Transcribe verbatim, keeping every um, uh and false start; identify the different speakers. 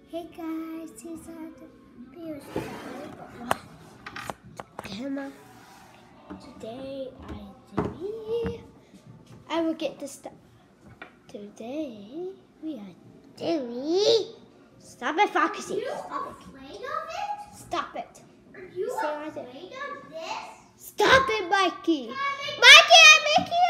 Speaker 1: Hey guys, these are the videos Emma. Today I do I will get the stuff. Today we are doing. Stop it, Foxy.
Speaker 2: Are you afraid of it?
Speaker 1: Stop it.
Speaker 2: Are you
Speaker 1: Say
Speaker 2: afraid of this?
Speaker 1: Stop it, Mikey. Mikey, I'm making